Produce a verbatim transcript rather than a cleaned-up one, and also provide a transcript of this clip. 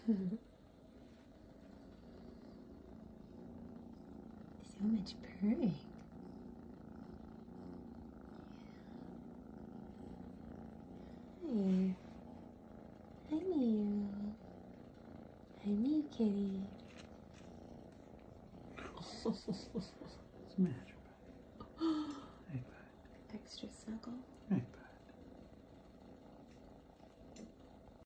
So much purring. Hi. Hi, Miu. Hi, Miu kitty.